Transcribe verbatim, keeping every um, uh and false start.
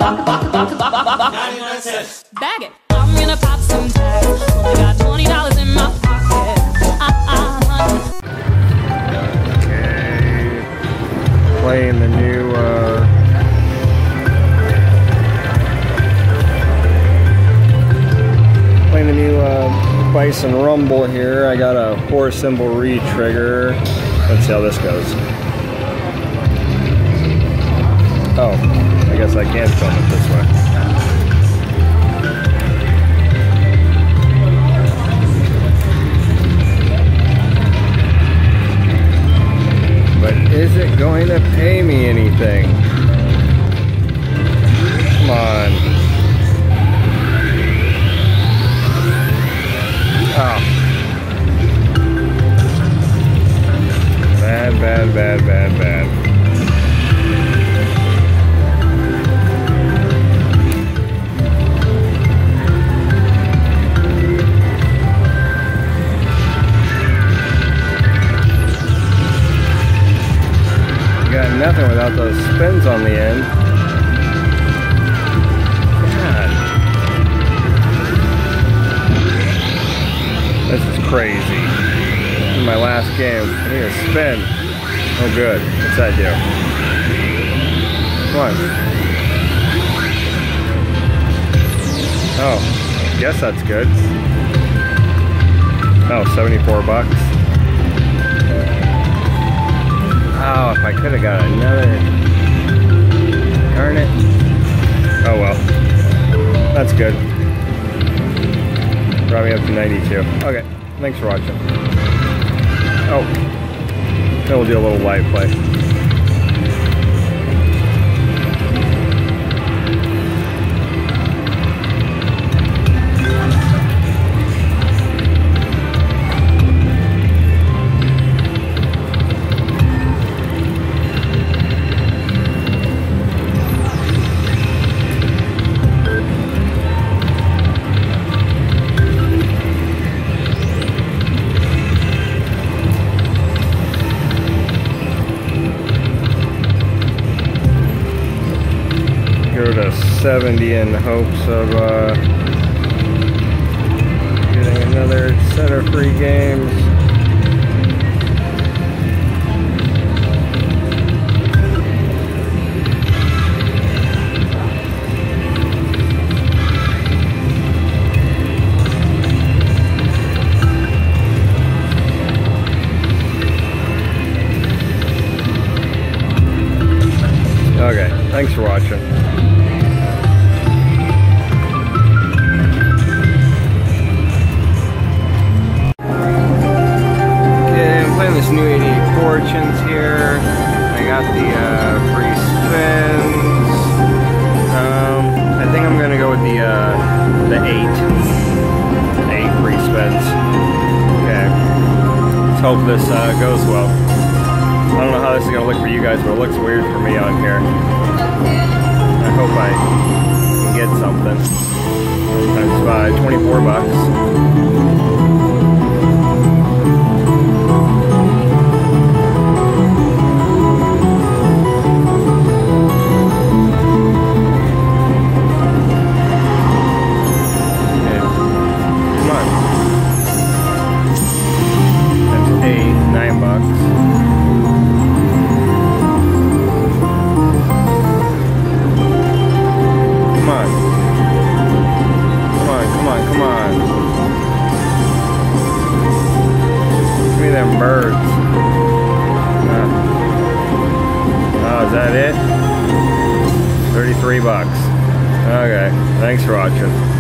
ninety-nine cents. Bag it. I'm gonna pop some tags. Only got twenty dollars in my pocket. Uh-uh. Okay. Playing the new, uh... playing the new, uh, Bison Rumble here. I got a four symbol re-trigger. Let's see how this goes. Oh, I guess I can film it this way. But is it going to pay me anything? Come on. Oh. Bad, bad, bad, bad, bad. Got nothing without those spins on the end. God. This is crazy. This is my last game. I need a spin. Oh good. What's that do? Come on. Oh, guess that's good. Oh, seventy-four bucks. Oh, if I could have got another. Darn it. Oh well. That's good. Brought me up to ninety-two. Okay, thanks for watching. Oh, then we'll do a little live play. Go to seventy in hopes of uh, getting another set of free games. Okay, thanks for watching. This new eighty-eight Fortunes here. I got the uh, free spins. Um, I think I'm gonna go with the uh, the eight, eight free spins. Okay. Let's hope this uh, goes well. I don't know how this is gonna look for you guys, but it looks weird for me on here. I hope I can get something. Times by twenty-four bucks. Birds. Uh, oh, is that it? thirty-three bucks. Okay, thanks for watching.